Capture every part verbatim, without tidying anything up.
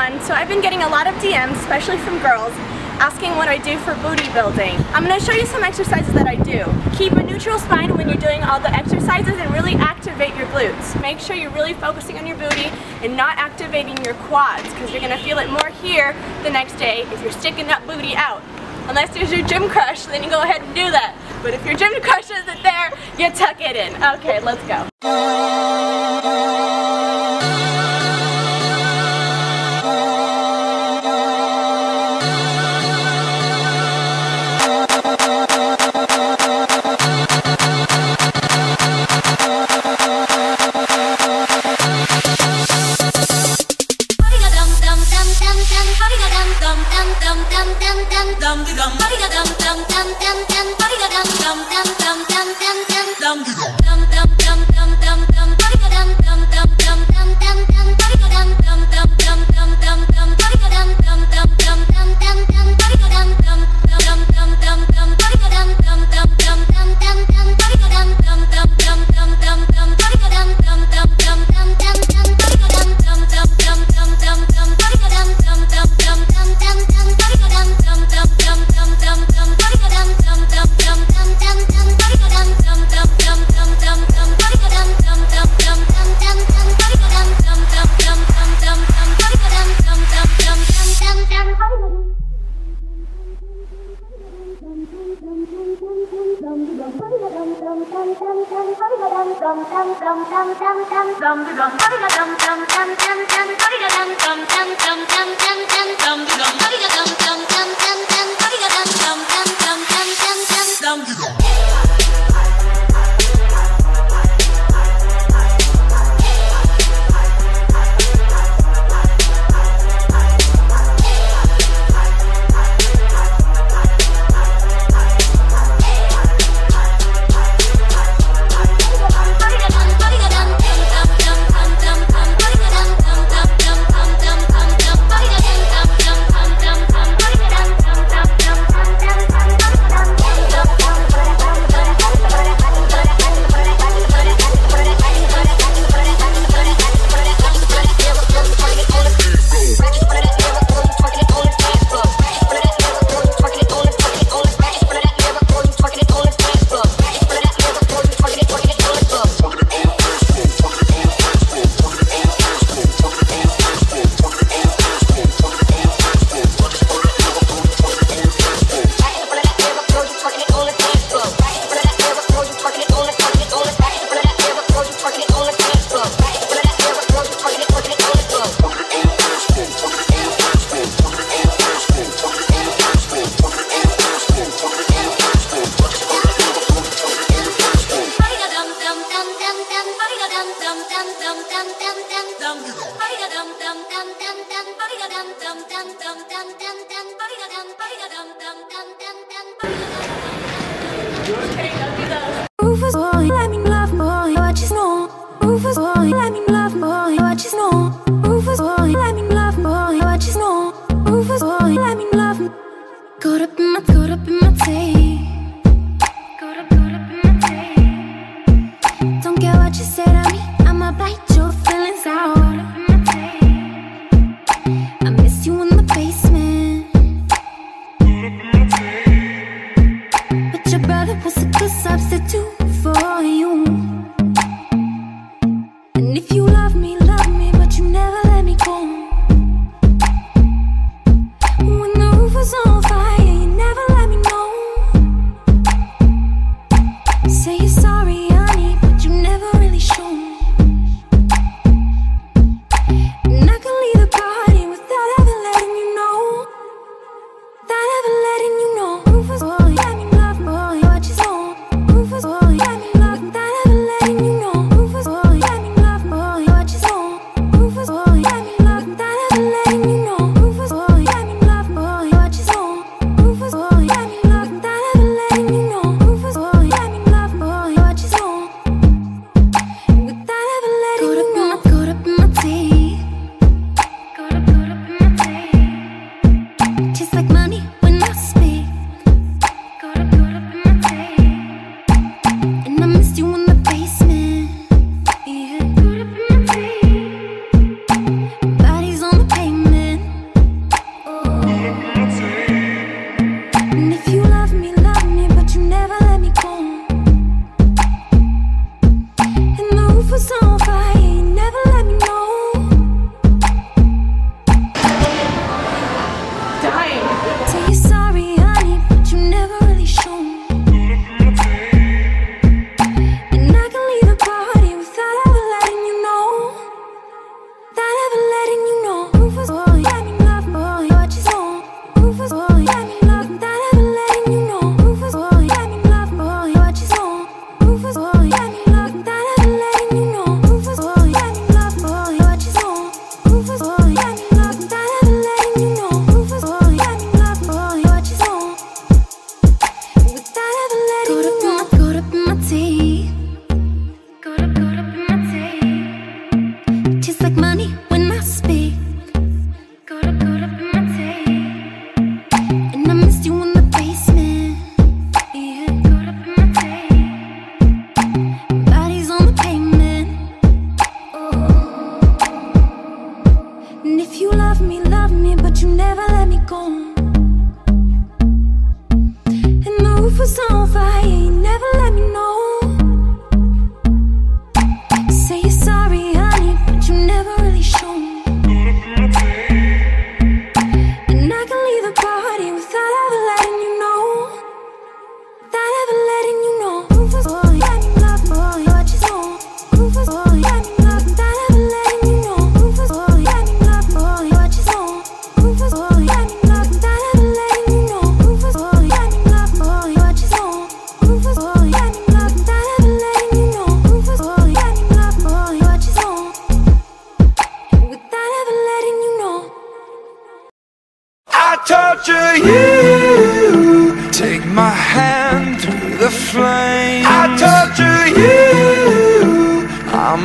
everyone. So I've been getting a lot of D Ms, especially from girls, asking what I do for booty building. I'm going to show you some exercises that I do. Keep a neutral spine when you're doing all the exercises and really activate your glutes. Make sure you're really focusing on your booty and not activating your quads, because you're going to feel it more here the next day if you're sticking that booty out. Unless there's your gym crush, then you go ahead and do that. But if your gym crush isn't there, you tuck it in. Okay, let's go. Say you're sorry, honey, but you never really show.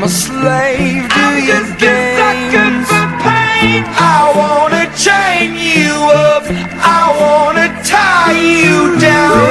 I'm a slave to your games. I wanna chain you up, I wanna tie you down.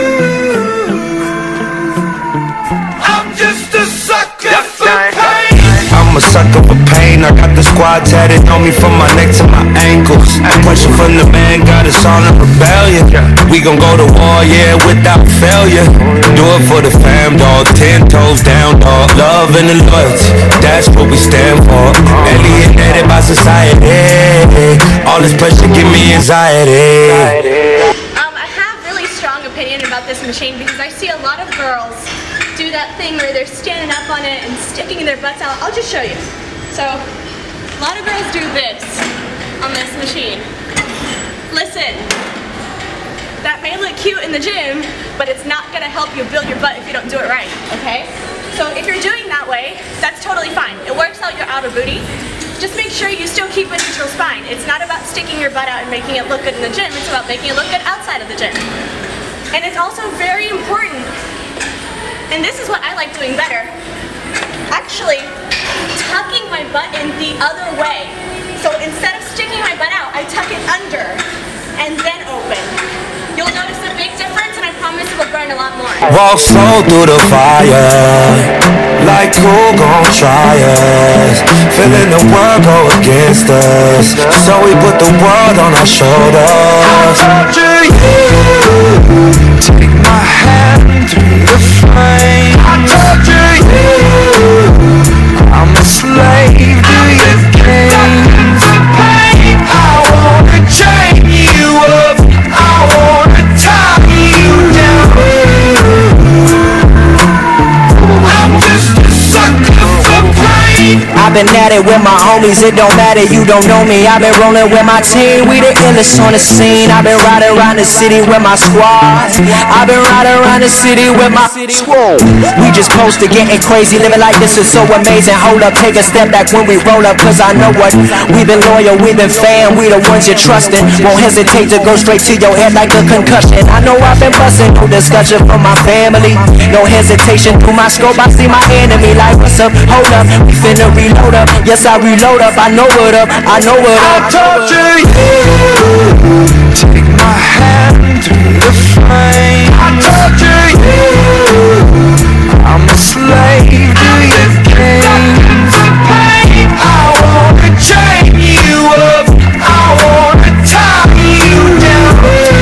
I'm just a sucker for pain. I'm a sucker for pain. I got the squad tatted on me from my neck to my ankles. Pressure from the man got us all in rebellion. We gon' go to war, yeah, without failure. Do it for the fam, dog. Ten toes down, dog. Love and the loyalty, that's what we stand for. Alienated by society. All this pressure give me anxiety. Um, I have really strong opinion about this machine because I see a lot of girls do that thing where they're standing up on it and sticking their butts out. I'll just show you. So, a lot of girls do this on this machine. Listen, that may look cute in the gym, but it's not gonna help you build your butt if you don't do it right, okay? So if you're doing that way, that's totally fine. It works out your outer booty. Just make sure you still keep a neutral spine. It's not about sticking your butt out and making it look good in the gym, it's about making it look good outside of the gym. And it's also very important, and this is what I like doing better, actually tucking my butt in the other way. So instead of sticking my butt out, I tuck it under and then open. You'll notice a big difference, and I promise it will burn a lot more. Walk slow through the fire, like who gon' try us? Feeling the world go against us, so we put the world on our shoulders. I torture you, take my hand through the flame. I torture you, I'm a slave to your games. I wanna chain you up, I wanna tie you down. I'm just a sucker for pain. I've been at it with my homies, it don't matter, you don't know me. I've been rolling with my team, we the illest on the scene. I've been riding around the city with my squad. I've been riding around the city with my squad. We just posted getting crazy, living like this is so amazing. Hold up, take a step back when we roll up, cause I know what. We've been loyal, we've been fan, we the ones you're trusting. Won't hesitate to go straight to your head like a concussion. I know I've been busting, no discussion from my family. No hesitation, through my scope I see my enemy. Like what's up, hold up, we finna reload up. Yes, I reload up, I know what up, I know what up. I torture you, take my hand through the flame. I torture you, I'm a slave to your games. I wanna chain you up, I wanna tie you down.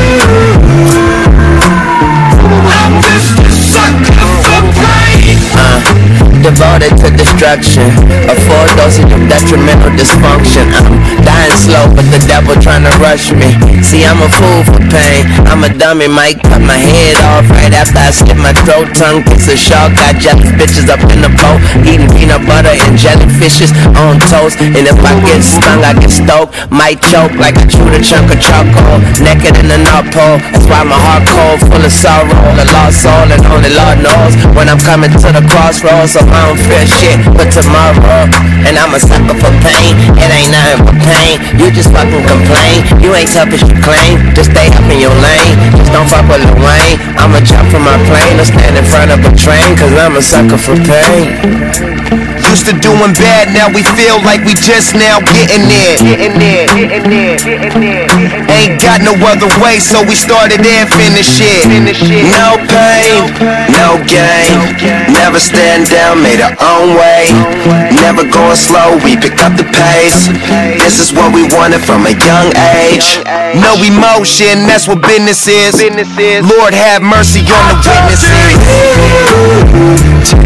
I'm just a sucker for pain. Uh, devoted to destruction, a full dosage of detrimental dysfunction. I'm dying slow, but the devil trying to rush me. See, I'm a fool for pain, I'm a dummy, might cut my head off right after I slit my throat. Tongue kiss a shark, got jealous bitches up in the boat, eating peanut butter and jellyfishes on toast. And if I get stung, I get stoked, might choke like I chewed a chunk of charcoal. Naked in the North Pole, that's why my heart cold, full of sorrow, a lost soul, and only Lord knows when I'm coming to the crossroads. So I don't fear shit but tomorrow, and I'm a sucker for pain. It ain't nothing but pain, you just fucking complain. You ain't tough as you claim, just stay up in your lane. Just don't fuck with Lil Wayne. I'ma jump from my plane or stand in front of a train, cause I'm a sucker for pain. Used to doing bad, now we feel like we just now getting there. Getting there, getting there, getting there. Ain't got no other way, so we started and finished it. No pain, no gain. Never stand down, made our own way. Never going slow, we pick up the pace. This is what we wanted from a young age. No emotion, that's what business is. Lord have mercy on the witnesses.